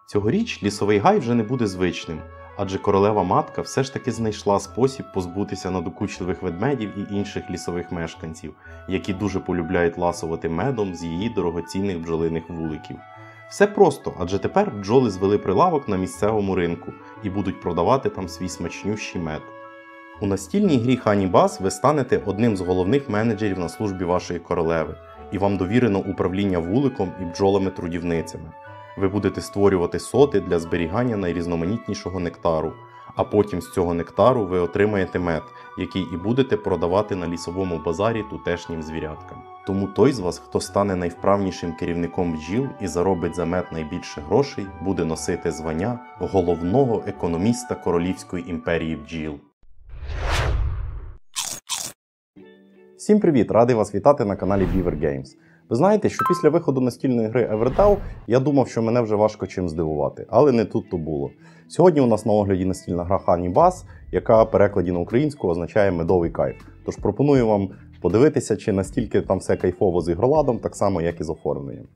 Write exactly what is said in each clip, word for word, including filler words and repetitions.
Цьогоріч лісовий гай вже не буде звичним, адже королева-матка все ж таки знайшла спосіб позбутися надокучливих ведмедів і інших лісових мешканців, які дуже полюбляють ласувати медом з її дорогоцінних бджолиних вуликів. Все просто, адже тепер бджоли звели прилавок на місцевому ринку і будуть продавати там свій смачнющий мед. У настільній грі Honey Buzz ви станете одним з головних менеджерів на службі вашої королеви, і вам довірено управління вуликом і бджолами-трудівницями. Ви будете створювати соти для зберігання найрізноманітнішого нектару, а потім з цього нектару ви отримаєте мед, який і будете продавати на лісовому базарі тутешнім звіряткам. Тому той з вас, хто стане найвправнішим керівником бджіл і заробить за мед найбільше грошей, буде носити звання головного економіста Королівської імперії бджіл. Всім привіт! Радий вас вітати на каналі Beaver Games. Ви знаєте, що після виходу настільної гри Everdell я думав, що мене вже важко чим здивувати, але не тут-то було. Сьогодні у нас на огляді настільна гра Honey Buzz, яка в перекладі на українську означає медовий кайф. Тож пропоную вам подивитися, чи настільки там все кайфово з ігроладом, так само як і з оформленням.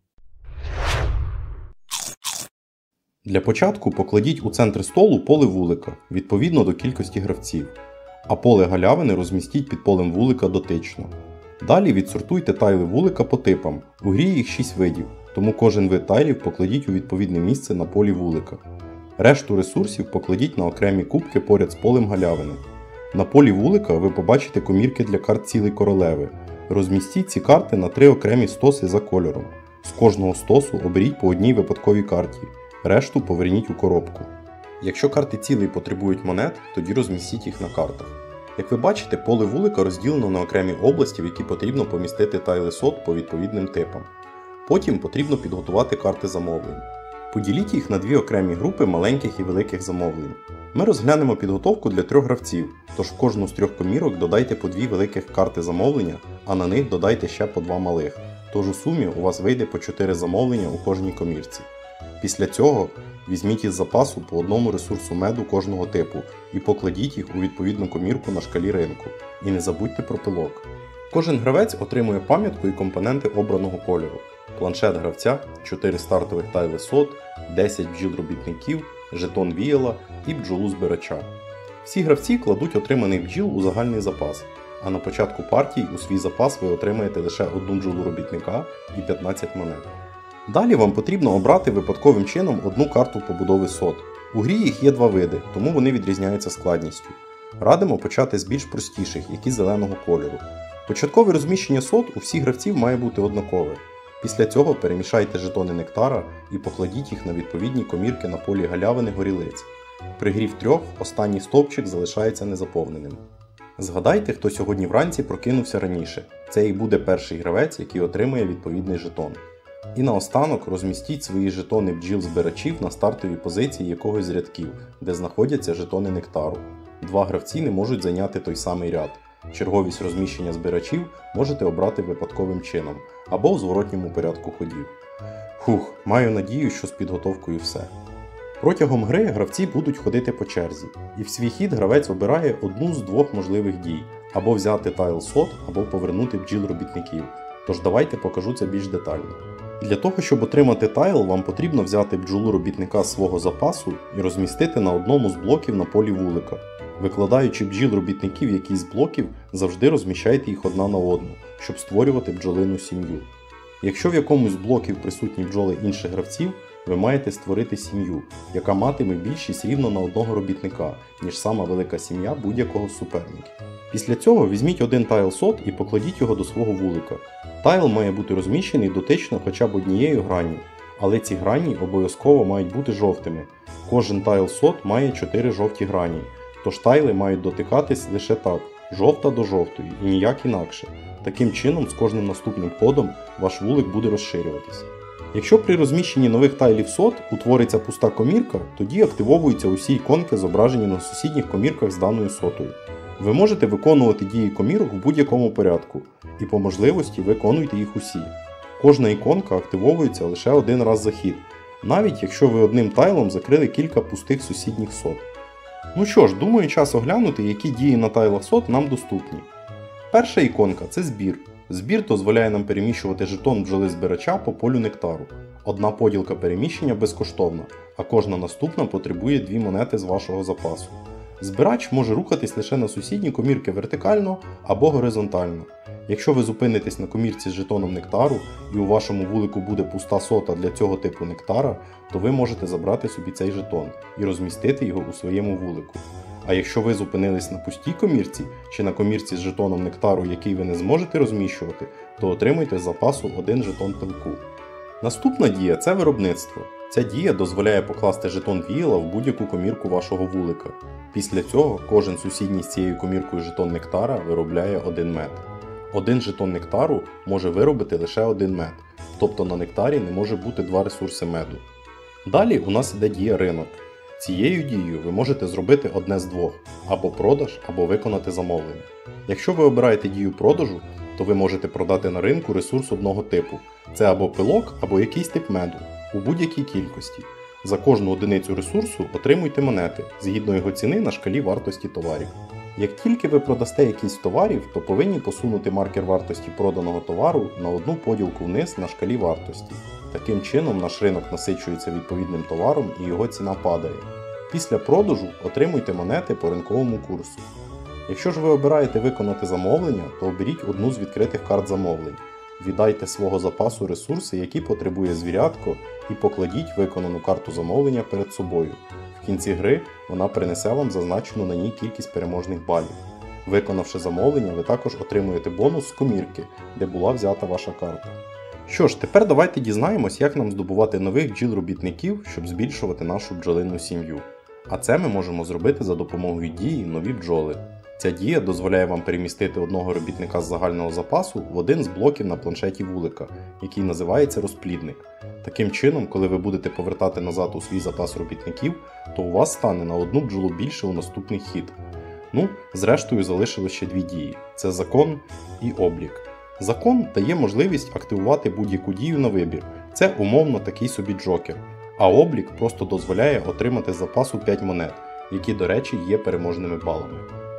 Для початку покладіть у центр столу поле вулика, відповідно до кількості гравців, а поле галявини розмістіть під полем вулика дотично. Далі відсортуйте тайли вулика по типам, у грі їх шість видів, тому кожен вид тайлів покладіть у відповідне місце на полі вулика. Решту ресурсів покладіть на окремі кубки поряд з полем галявини. На полі вулика ви побачите комірки для карт цілей королеви. Розмістіть ці карти на три окремі стоси за кольором. З кожного стосу оберіть по одній випадковій карті, решту поверніть у коробку. Якщо карти цілей потребують монет, тоді розмістіть їх на картах. Як ви бачите, поле вулика розділено на окремі області, в які потрібно помістити тайли сот по відповідним типам. Потім потрібно підготувати карти замовлень. Поділіть їх на дві окремі групи маленьких і великих замовлень. Ми розглянемо підготовку для трьох гравців, тож в кожну з трьох комірок додайте по дві великих карти замовлення, а на них додайте ще по два малих. Тож у сумі у вас вийде по чотири замовлення у кожній комірці. Після цього візьміть із запасу по одному ресурсу меду кожного типу і покладіть їх у відповідну комірку на шкалі ринку. І не забудьте про пилок. Кожен гравець отримує пам'ятку і компоненти обраного кольору. Планшет гравця, чотири стартових тайли сот, десять бджіл-робітників, жетон віяла і бджолу-збирача. Всі гравці кладуть отриманих бджіл у загальний запас, а на початку партії у свій запас ви отримаєте лише одну бджолу-робітника і п'ятнадцять монет. Далі вам потрібно обрати випадковим чином одну карту побудови сот. У грі їх є два види, тому вони відрізняються складністю. Радимо почати з більш простіших, які зеленого кольору. Початкове розміщення сот у всіх гравців має бути однакове. Після цього перемішайте жетони нектара і покладіть їх на відповідні комірки на полі галявини горілиць. При грі в трьох останній стовпчик залишається незаповненим. Згадайте, хто сьогодні вранці прокинувся раніше. Це і буде перший гравець, який отримує відповідний жетон. І наостанок розмістіть свої жетони бджіл-збирачів на стартовій позиції якогось з рядків, де знаходяться жетони нектару. Два гравці не можуть зайняти той самий ряд. Черговість розміщення збирачів можете обрати випадковим чином, або в зворотньому порядку ходів. Фух, маю надію, що з підготовкою все. Протягом гри гравці будуть ходити по черзі, і в свій хід гравець обирає одну з двох можливих дій – або взяти тайл сот, або повернути бджіл-робітників. Тож давайте покажу це більш детально. Для того, щоб отримати тайл, вам потрібно взяти бджолу-робітника з свого запасу і розмістити на одному з блоків на полі вулика. Викладаючи бджіл-робітників якийсь з блоків, завжди розміщайте їх одна на одну, щоб створювати бджолину сім'ю. Якщо в якомусь з блоків присутні бджоли інших гравців, ви маєте створити сім'ю, яка матиме більшість рівно на одного робітника, ніж сама велика сім'я будь-якого з суперників. Після цього візьміть один тайл сот і покладіть його до свого вулика. Тайл має бути розміщений дотично хоча б однією гранню, але ці грані обов'язково мають бути жовтими. Кожен тайл сот має чотири жовті грані, тож тайли мають дотикатись лише так, жовта до жовтої і ніяк інакше. Таким чином, з кожним наступним ходом ваш вулик буде розширюватись. Якщо при розміщенні нових тайлів сот утвориться пуста комірка, тоді активовуються усі іконки, зображені на сусідніх комірках з даною сотою. Ви можете виконувати дії комірок в будь-якому порядку, і по можливості виконуйте їх усі. Кожна іконка активовується лише один раз за хід, навіть якщо ви одним тайлом закрили кілька пустих сусідніх сот. Ну що ж, думаю, час оглянути, які дії на тайлах сот нам доступні. Перша іконка – це збір. Збір дозволяє нам переміщувати жетон бджоли-збирача по полю нектару. Одна поділка переміщення безкоштовна, а кожна наступна потребує дві монети з вашого запасу. Збирач може рухатись лише на сусідні комірки вертикально або горизонтально. Якщо ви зупинитесь на комірці з жетоном нектару і у вашому вулику буде пуста сота для цього типу нектара, то ви можете забрати собі цей жетон і розмістити його у своєму вулику. А якщо ви зупинились на пустій комірці чи на комірці з жетоном нектару, який ви не зможете розміщувати, то отримуйте з запасу один жетон пилку. Наступна дія – це виробництво. Ця дія дозволяє покласти жетон віяла в будь-яку комірку вашого вулика. Після цього кожен сусідній з цією коміркою жетон нектара виробляє один мед. Один жетон нектару може виробити лише один мед, тобто на нектарі не може бути два ресурси меду. Далі у нас іде дія ринок. Цією дією ви можете зробити одне з двох – або продаж, або виконати замовлення. Якщо ви обираєте дію продажу, то ви можете продати на ринку ресурс одного типу. Це або пилок, або якийсь тип меду, у будь-якій кількості. За кожну одиницю ресурсу отримуйте монети, згідно його ціни на шкалі вартості товарів. Як тільки ви продасте якийсь з товарів, то повинні посунути маркер вартості проданого товару на одну поділку вниз на шкалі вартості. Таким чином наш ринок насичується відповідним товаром і його ціна падає. Після продажу отримуйте монети по ринковому курсу. Якщо ж ви обираєте виконати замовлення, то оберіть одну з відкритих карт замовлень. Віддайте свого запасу ресурси, які потребує звірятко, і покладіть виконану карту замовлення перед собою. В кінці гри вона принесе вам зазначену на ній кількість переможних балів. Виконавши замовлення, ви також отримуєте бонус з комірки, де була взята ваша карта. Що ж, тепер давайте дізнаємось, як нам здобувати нових бджіл-робітників, щоб збільшувати нашу бджолину сім'ю. А це ми можемо зробити за допомогою дії «Нові бджоли». Ця дія дозволяє вам перемістити одного робітника з загального запасу в один з блоків на планшеті вулика, який називається розплідник. Таким чином, коли ви будете повертати назад у свій запас робітників, то у вас стане на одну бджолу більше у наступний хід. Ну, зрештою залишилось ще дві дії – це закон і облік. Закон дає можливість активувати будь-яку дію на вибір, це умовно такий собі джокер. А облік просто дозволяє отримати з запасу п'ять монет, які, до речі, є переможними балами.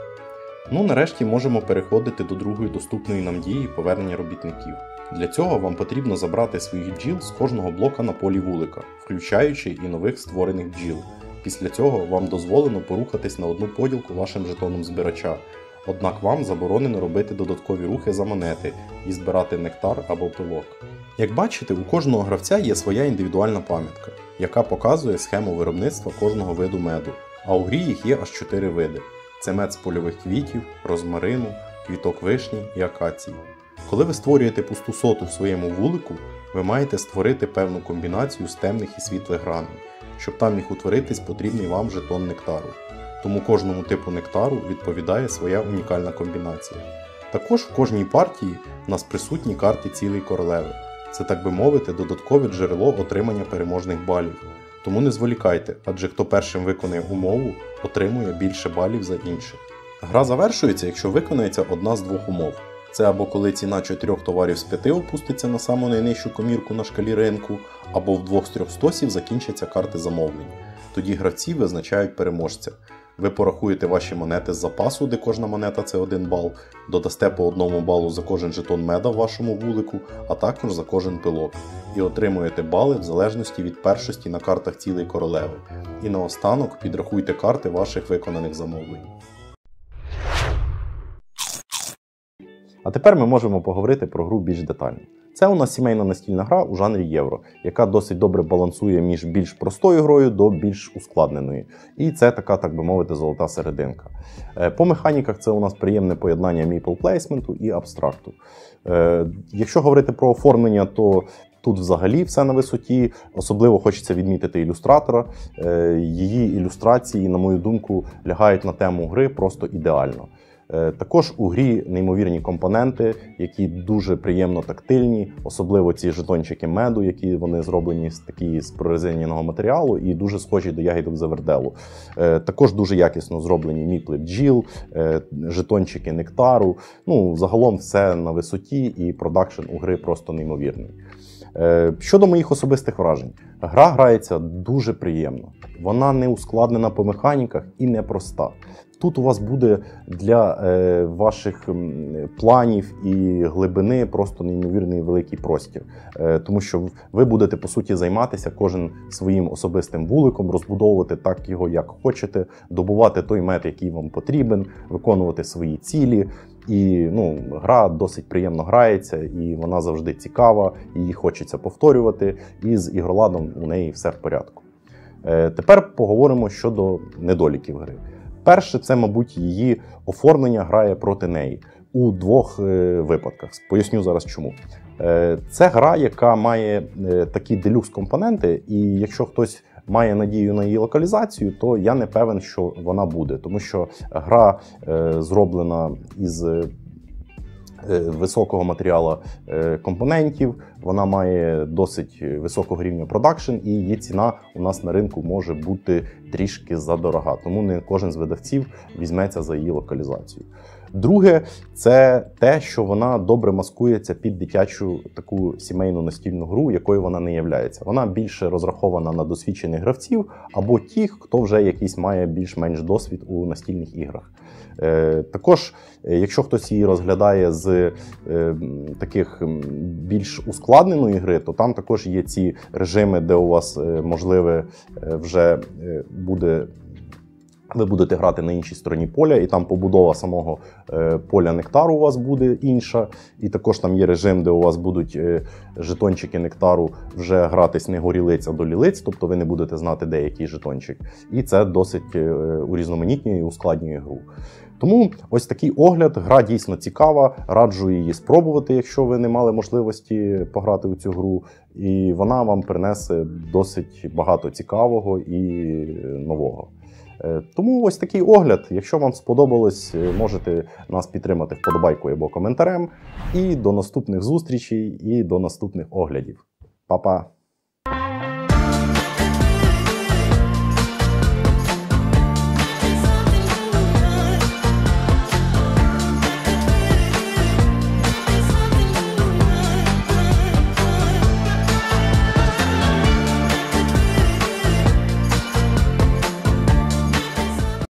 Ну, нарешті можемо переходити до другої доступної нам дії повернення робітників. Для цього вам потрібно забрати своїх бджіл з кожного блока на полі вулика, включаючи і нових створених бджіл. Після цього вам дозволено порухатись на одну поділку вашим жетоном збирача, однак вам заборонено робити додаткові рухи за монети і збирати нектар або пилок. Як бачите, у кожного гравця є своя індивідуальна пам'ятка, яка показує схему виробництва кожного виду меду, а у грі їх є аж чотири види. Це мед з польових квітів, розмарину, квіток вишні і акації. Коли ви створюєте пусту соту в своєму вулику, ви маєте створити певну комбінацію з темних і світлих граней. Щоб там міг утворитись потрібний вам жетон нектару. Тому кожному типу нектару відповідає своя унікальна комбінація. Також в кожній партії у нас присутні карти цілої королеви. Це, так би мовити, додаткове джерело отримання переможних балів. Тому не зволікайте, адже хто першим виконає умову, отримує більше балів за інших. Гра завершується, якщо виконається одна з двох умов. Це або коли ціна чотирьох товарів з п'яти опуститься на саму найнижчу комірку на шкалі ринку, або в двох з трьох стосів закінчаться карти замовлень. Тоді гравці визначають переможця. Ви порахуєте ваші монети з запасу, де кожна монета – це один бал, додасте по одному балу за кожен жетон меда в вашому вулику, а також за кожен пилок. І отримуєте бали в залежності від першості на картах цілої королеви. І наостанок підрахуйте карти ваших виконаних замовлень. А тепер ми можемо поговорити про гру більш детально. Це у нас сімейна настільна гра у жанрі євро, яка досить добре балансує між більш простою грою до більш ускладненої. І це така, так би мовити, золота серединка. По механіках це у нас приємне поєднання meeple плейсменту і абстракту. Якщо говорити про оформлення, то тут взагалі все на висоті. Особливо хочеться відмітити ілюстратора. Її ілюстрації, на мою думку, лягають на тему гри просто ідеально. Також у грі неймовірні компоненти, які дуже приємно тактильні, особливо ці жетончики меду, які вони зроблені з такі з прорезиненого матеріалу і дуже схожі до ягідок заверделу. Також дуже якісно зроблені міпли бджіл, жетончики нектару. Ну, загалом все на висоті і продакшн у гри просто неймовірний. Щодо моїх особистих вражень, гра грається дуже приємно. Вона не ускладнена по механіках і не проста. Тут у вас буде для е, ваших планів і глибини просто неймовірний великий простір. Е, тому що ви будете, по суті, займатися кожен своїм особистим вуликом, розбудовувати так його, як хочете, добувати той мед, який вам потрібен, виконувати свої цілі. І ну, гра досить приємно грається, і вона завжди цікава, її хочеться повторювати, і з ігроладом у неї все в порядку. Е, тепер поговоримо щодо недоліків гри. Перше, це, мабуть, її оформлення грає проти неї у двох е, випадках. Поясню зараз чому. Е, це гра, яка має е, такі делюкс-компоненти, і якщо хтось має надію на її локалізацію, то я не певен, що вона буде. Тому що гра е, зроблена із е, високого матеріалу е, компонентів, вона має досить високого рівня продакшн, і її ціна у нас на ринку може бути трішки задорога. Тому не кожен з видавців візьметься за її локалізацію. Друге, це те, що вона добре маскується під дитячу таку сімейну настільну гру, якою вона не являється. Вона більше розрахована на досвідчених гравців або тих, хто вже якийсь має більш-менш досвід у настільних іграх. Е, також, якщо хтось її розглядає з е, таких більш ускладненої гри, то там також є ці режими, де у вас е, можливе е, вже е, буде... Ви будете грати на іншій стороні поля, і там побудова самого е, поля нектару у вас буде інша. І також там є режим, де у вас будуть е, жетончики нектару вже гратись не горілиць, а до лілиць, тобто ви не будете знати, де який жетончик. І це досить е, урізноманітнює і ускладнює гру. Тому ось такий огляд, гра дійсно цікава, раджу її спробувати, якщо ви не мали можливості пограти у цю гру. І вона вам принесе досить багато цікавого і нового. Тому ось такий огляд. Якщо вам сподобалось, можете нас підтримати вподобайкою або коментарем. І до наступних зустрічей, і до наступних оглядів. Па-па!